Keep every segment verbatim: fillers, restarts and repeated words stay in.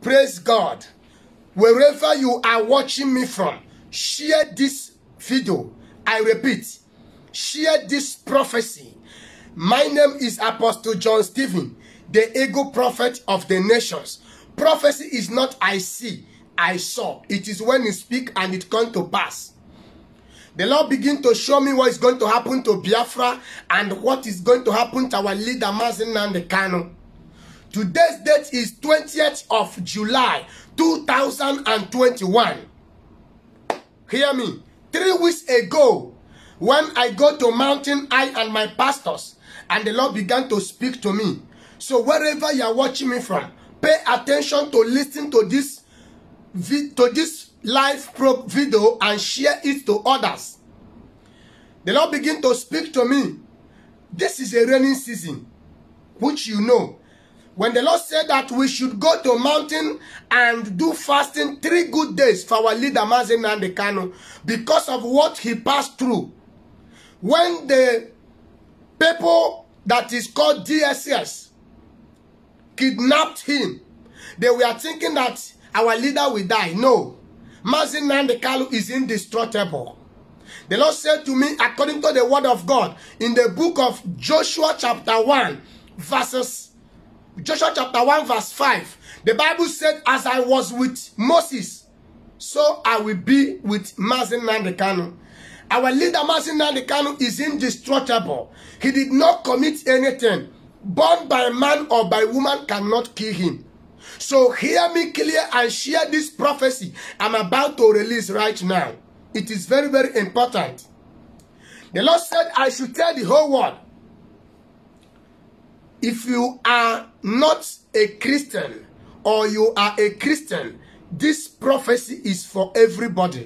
Praise God. Wherever you are watching me from, share this video. I repeat, share this prophecy. My name is Apostle John Stephen, the ego prophet of the nations. Prophecy is not I see, I saw. It is when you speak and it comes to pass. The Lord begin to show me what is going to happen to Biafra and what is going to happen to our leader, Mazi Nnamdi Kanu. Today's date is twentieth of July, two thousand twenty-one. Hear me. Three weeks ago, when I go to mountain, I and my pastors, and the Lord began to speak to me. So wherever you are watching me from, pay attention to listen to this, to this live pro video and share it to others. The Lord began to speak to me. This is a raining season, which you know. When the Lord said that we should go to mountain and do fasting three good days for our leader Mazi Nnamdi Kanu because of what he passed through. When the people that is called D S S kidnapped him, they were thinking that our leader will die. No. Mazi Nnamdi Kanu is indestructible. The Lord said to me, according to the word of God, in the book of Joshua chapter one, verses Joshua chapter one verse five, the Bible said, as I was with Moses, so I will be with Mazi Nnamdi Kanu. Our leader Mazi Nnamdi Kanu is indestructible. He did not commit anything. Born by man or by woman cannot kill him. So hear me clear and share this prophecy I'm about to release right now. It is very, very important. The Lord said I should tell the whole world, if you are not a Christian or you are a Christian, this prophecy is for everybody.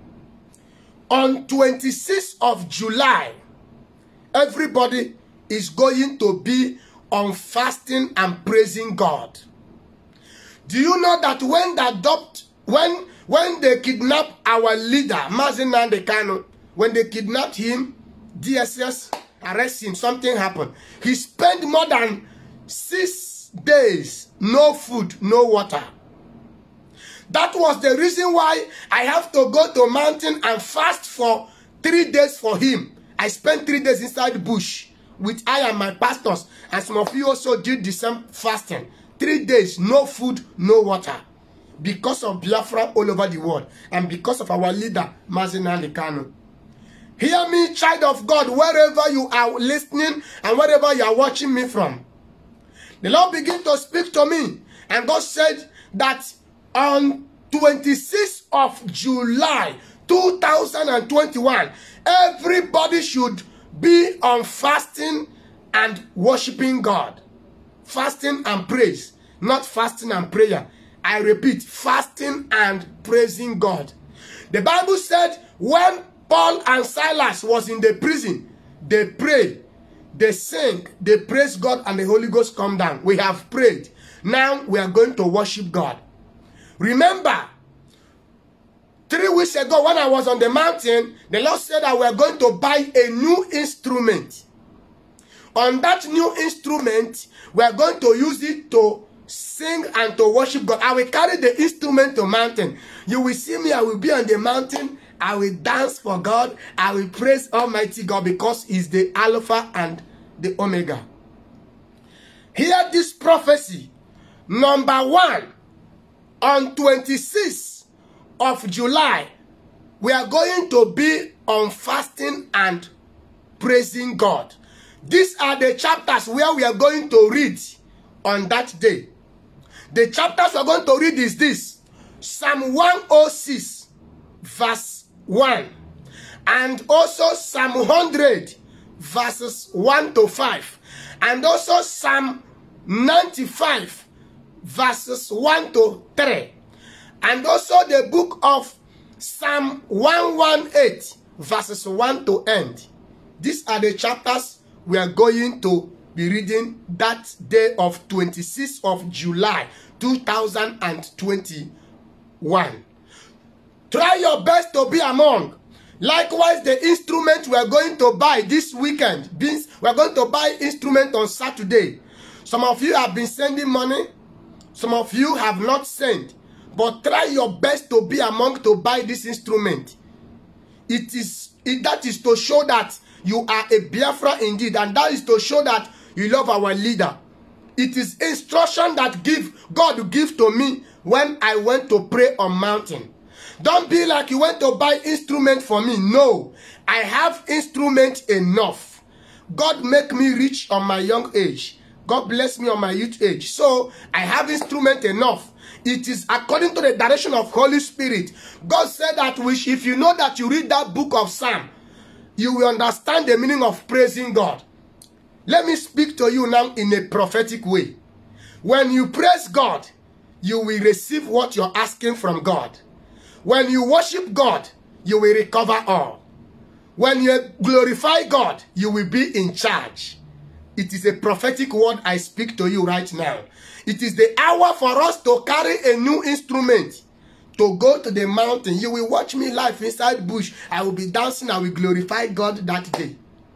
On twenty-sixth of July, everybody is going to be on fasting and praising God. Do you know that when they adopt, when when they kidnap our leader, Mazi Nnamdi Kanu, when they kidnapped him, D S S arrest him, something happened. He spent more than six days, no food, no water. That was the reason why I have to go to a mountain and fast for three days for him. I spent three days inside the bush with I and my pastors, and some of you also did the same fasting. Three days, no food, no water. Because of Biafra all over the world, and because of our leader, Mazi Nnamdi Kanu. Hear me, child of God, wherever you are listening and wherever you are watching me from. The Lord began to speak to me, and God said that on twenty-sixth of July, two thousand twenty-one, everybody should be on fasting and worshiping God. Fasting and praise, not fasting and prayer. I repeat, fasting and praising God. The Bible said when Paul and Silas was in the prison, they prayed, they sang, they praised God, and the Holy Ghost come down. We have prayed. Now we are going to worship God. Remember, three weeks ago when I was on the mountain, the Lord said that we are going to buy a new instrument. On that new instrument, we are going to use it to sing and to worship God. I will carry the instrument to mountain. You will see me, I will be on the mountain. I will dance for God. I will praise Almighty God because He's the Alpha and the Omega. Hear this prophecy. Number one, on twenty-sixth of July, we are going to be on fasting and praising God. These are the chapters where we are going to read on that day. The chapters we are going to read is this. Psalm one oh six, verse one. And also Psalm one hundred, verses one to five. And also Psalm ninety-five, verses one to three. And also the book of Psalm one eighteen, verses one to end. These are the chapters we are going to be reading that day of twenty-sixth of July, two thousand twenty-one. Try your best to be among. Likewise, the instrument we are going to buy this weekend, we are going to buy instrument on Saturday. Some of you have been sending money. Some of you have not sent, but try your best to be among to buy this instrument. It is it, that is to show that you are a Biafra indeed, and that is to show that you love our leader. It is instruction that give God give to me when I went to pray on mountain. Don't be like you went to buy instrument for me. No, I have instrument enough. God make me rich on my young age. God bless me on my youth age. So I have instrument enough. It is according to the direction of Holy Spirit. God said that which, if you know that you read that book of Psalm, you will understand the meaning of praising God. Let me speak to you now in a prophetic way. When you praise God, you will receive what you're asking from God. When you worship God, you will recover all. When you glorify God, you will be in charge. It is a prophetic word I speak to you right now. It is the hour for us to carry a new instrument, to go to the mountain. You will watch me live inside bush. I will be dancing. I will glorify God that day.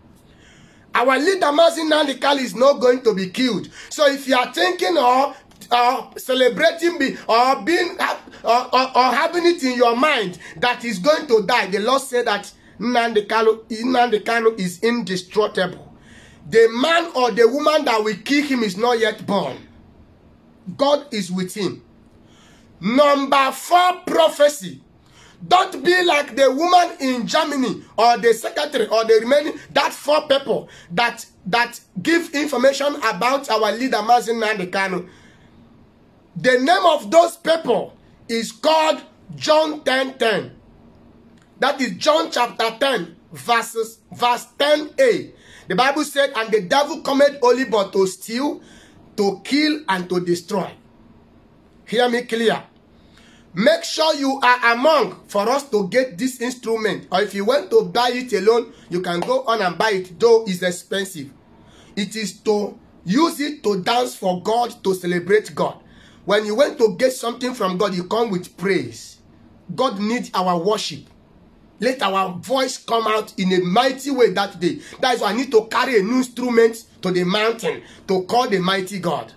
Our leader, Mazi Nnamdi Kanu, is not going to be killed. So if you are thinking or uh, celebrating be, or being or, or, or having it in your mind that he's going to die, the Lord said that Nnamdi Kanu, Nnamdi Kanu is indestructible. The man or the woman that will kill him is not yet born. God is with him. Number four, prophecy. Don't be like the woman in Germany or the secretary or the remaining, that four people that, that give information about our leader, Mazi Nnamdi Kanu. The name of those people is called John ten ten. That is John chapter ten, verses, verse ten a. The Bible said, and the devil cometh only but to steal, to kill, and to destroy. Hear me clear. Make sure you are among for us to get this instrument. Or if you want to buy it alone, you can go on and buy it, though it's expensive. It is to use it to dance for God, to celebrate God. When you want to get something from God, you come with praise. God needs our worship. Let our voice come out in a mighty way that day. That is why I need to carry a new instrument to the mountain to call the mighty God.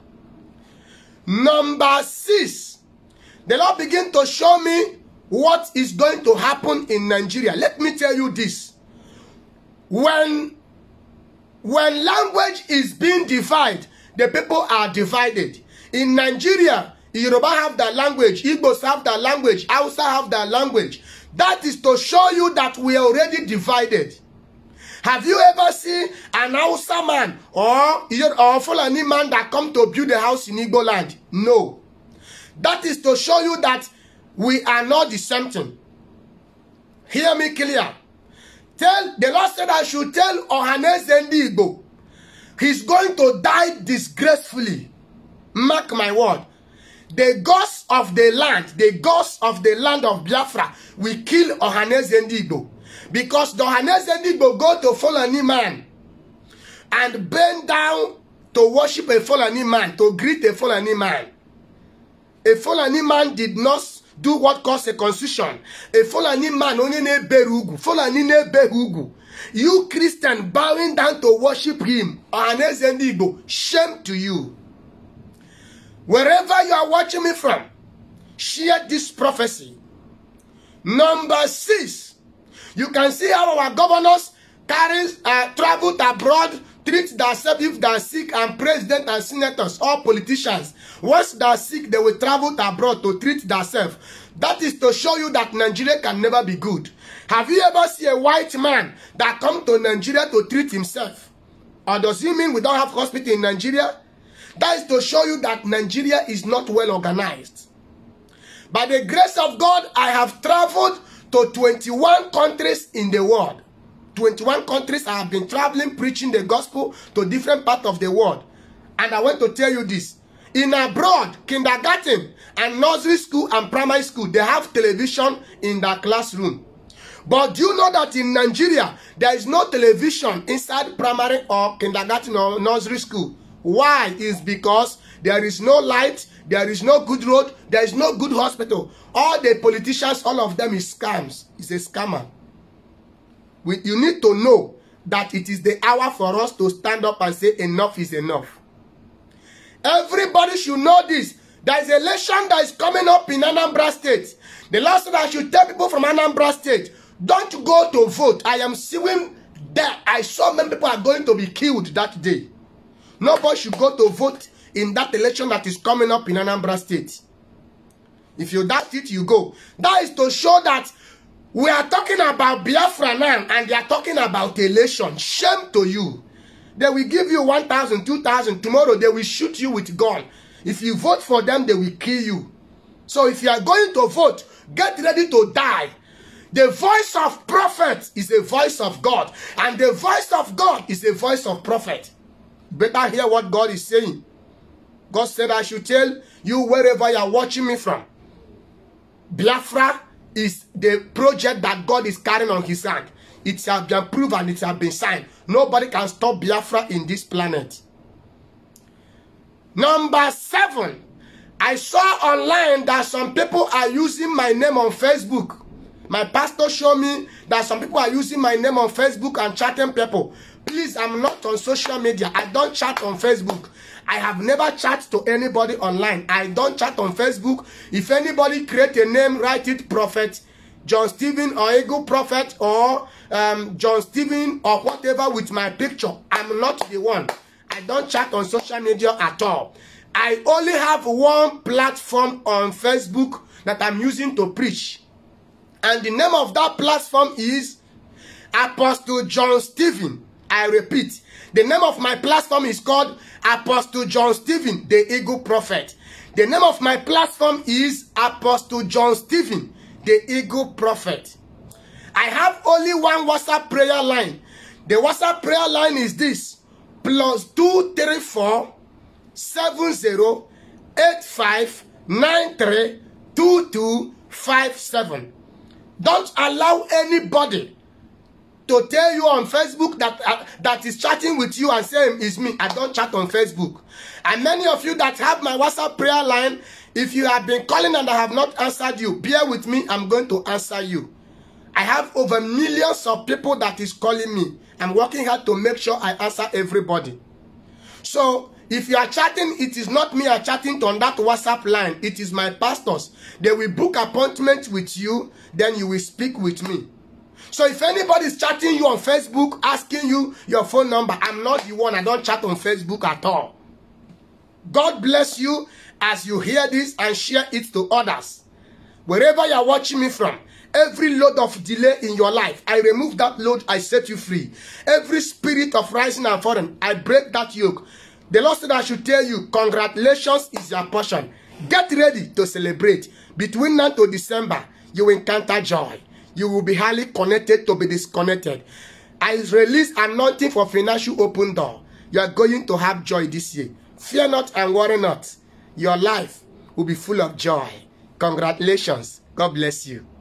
Number six. The Lord began to show me what is going to happen in Nigeria. Let me tell you this. When, when language is being divided, the people are divided. In Nigeria, Yoruba have their language, Igbos have their language, Hausa have their language. That is to show you that we are already divided. Have you ever seen an Hausa man or, or Fulani man that come to build a house in Igbo land? No. That is to show you that we are not the same thing. Hear me clear. Tell the Lord said I should tell Ohaneze Ndi Igbo, he's going to die disgracefully. Mark my word. The gods of the land, the gods of the land of Biafra will kill Ohaneze Ndi Igbo. Because the Ohaneze Ndi Igbo go to Fulani man and bend down to worship a Fulani man, to greet a Fulani man. A Fulani man did not do what caused a constitution. A Fulani man only ne berugu. Fulani ne berugu. You Christian bowing down to worship him. Ohaneze Ndi Igbo, shame to you. Wherever you are watching me from, share this prophecy. Number six. You can see how our governors carry, uh, traveled abroad, treat themselves if they are sick, and president and senators, all politicians. Once they are sick, they will travel abroad to treat themselves. That is to show you that Nigeria can never be good. Have you ever seen a white man that come to Nigeria to treat himself? Or does he mean we don't have hospital in Nigeria? That is to show you that Nigeria is not well organized. By the grace of God, I have traveled to twenty-one countries in the world. twenty-one countries I have been traveling, preaching the gospel to different parts of the world. And I want to tell you this. In abroad, kindergarten and nursery school and primary school, they have television in their classroom. But do you know that in Nigeria, there is no television inside primary or kindergarten or nursery school? Why? Is because there is no light, there is no good road, there is no good hospital. All the politicians, all of them is scams. It's a scammer. We, you need to know that it is the hour for us to stand up and say enough is enough. Everybody should know this. There is an election that is coming up in Anambra State. The last thing I should tell people from Anambra State, don't go to vote. I am seeing that I saw many people are going to be killed that day. Nobody should go to vote in that election that is coming up in Anambra State. If you doubt it, you go. That is to show that we are talking about Biafra now and they are talking about election. Shame to you. They will give you one thousand, two thousand. Tomorrow they will shoot you with gun. If you vote for them, they will kill you. So if you are going to vote, get ready to die. The voice of prophet is a voice of God. And the voice of God is a voice of prophet. Better hear what God is saying. God said I should tell you wherever you are watching me from. Biafra is the project that God is carrying on his hand. It has been approved and it has been signed. Nobody can stop Biafra in this planet. Number seven. I saw online that some people are using my name on Facebook. My pastor showed me that some people are using my name on Facebook and chatting people. Please, I'm not on social media. I don't chat on Facebook. I have never chat to anybody online. I don't chat on Facebook. If anybody create a name, write it Prophet John Stephen or Eagle Prophet or um, John Stephen or whatever with my picture. I'm not the one. I don't chat on social media at all. I only have one platform on Facebook that I'm using to preach. And the name of that platform is Apostle John Stephen. I repeat, the name of my platform is called Apostle John Stephen, the Eagle Prophet. The name of my platform is Apostle John Stephen, the Eagle Prophet. I have only one WhatsApp prayer line. The WhatsApp prayer line is this: plus two three four seven zero eight five nine three two two five seven. Don't allow anybody to tell you on Facebook that uh, that is chatting with you and saying it's me. I don't chat on Facebook. And many of you that have my WhatsApp prayer line, if you have been calling and I have not answered you, bear with me. I'm going to answer you. I have over millions of people that is calling me. I'm working hard to make sure I answer everybody. So if you are chatting, it is not me I'm chatting on that WhatsApp line. It is my pastors. They will book appointments with you. Then you will speak with me. So if anybody is chatting you on Facebook, asking you your phone number, I'm not the one. I don't chat on Facebook at all. God bless you as you hear this and share it to others. Wherever you are watching me from, every load of delay in your life, I remove that load, I set you free. Every spirit of rising and falling, I break that yoke. The Lord said I should tell you, congratulations is your portion. Get ready to celebrate. Between now to December, you will encounter joy. You will be highly connected to be disconnected. I release anointing for financial open door. You are going to have joy this year. Fear not and worry not. Your life will be full of joy. Congratulations. God bless you.